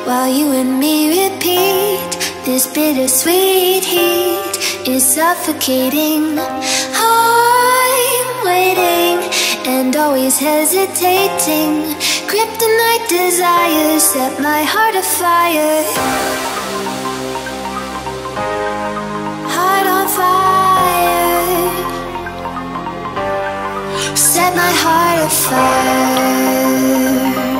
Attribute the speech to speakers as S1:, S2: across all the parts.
S1: while you and me repeat. This bittersweet heat is suffocating. I'm waiting and always hesitating. Kryptonite desires set my heart afire. Heart on fire. Set my heart afire.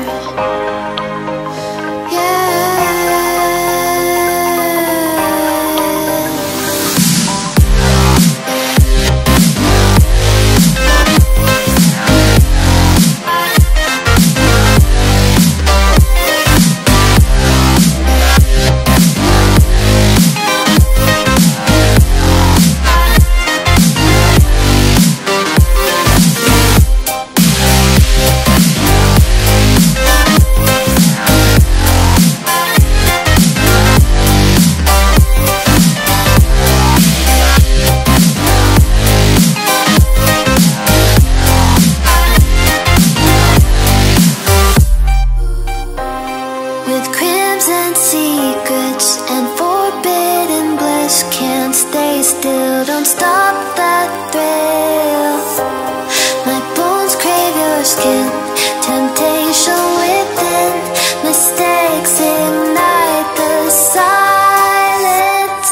S1: With crimson secrets and forbidden bliss, can't stay still, don't stop that thrill. My bones crave your skin, temptation within. Mistakes ignite the silence.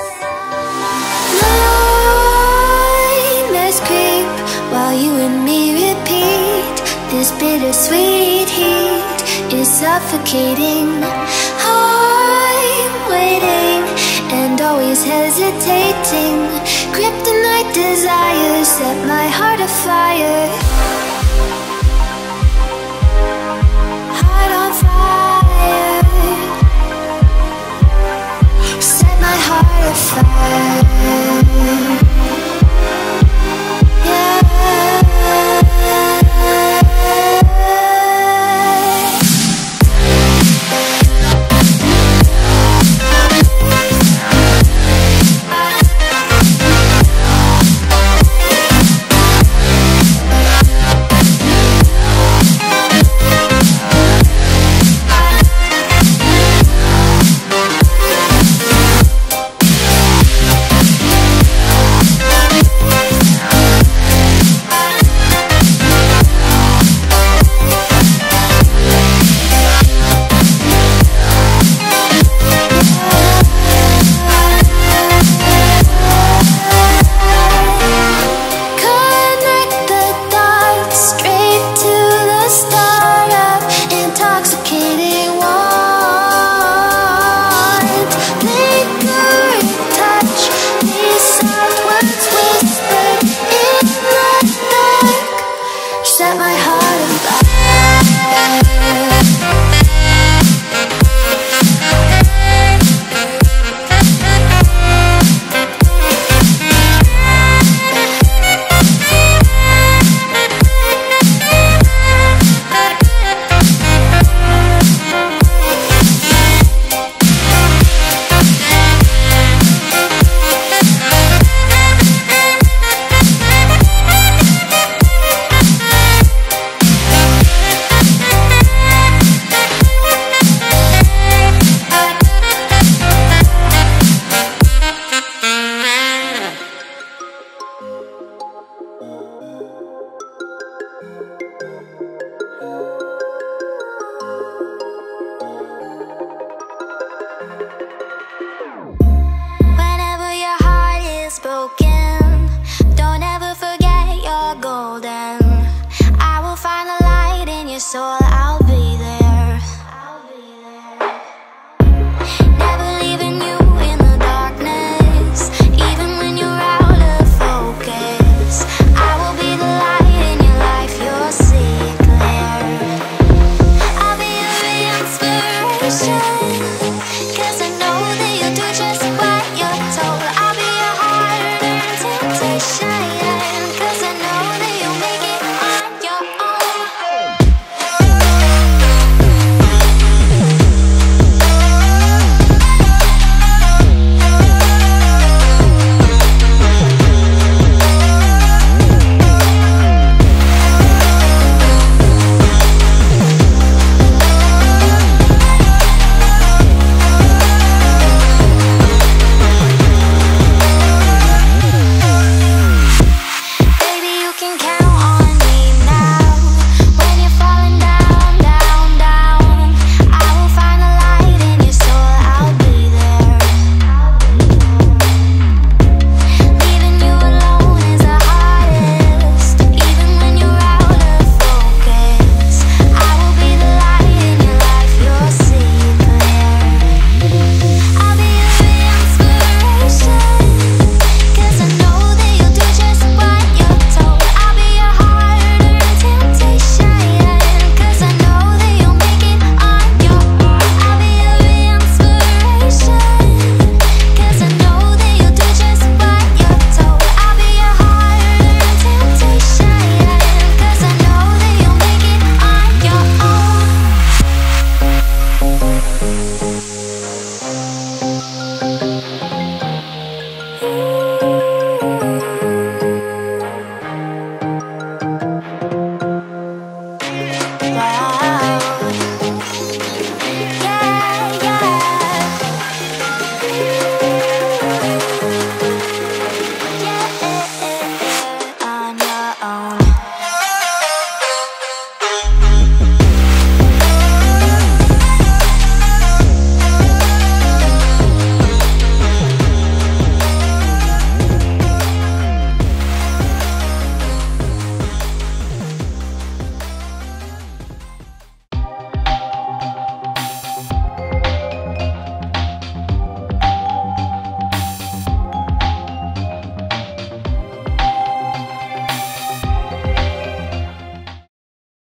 S1: Nightmares creep while you and me repeat. This bittersweet heat is suffocating. I'm waiting and always hesitating. Kryptonite desires set my heart afire.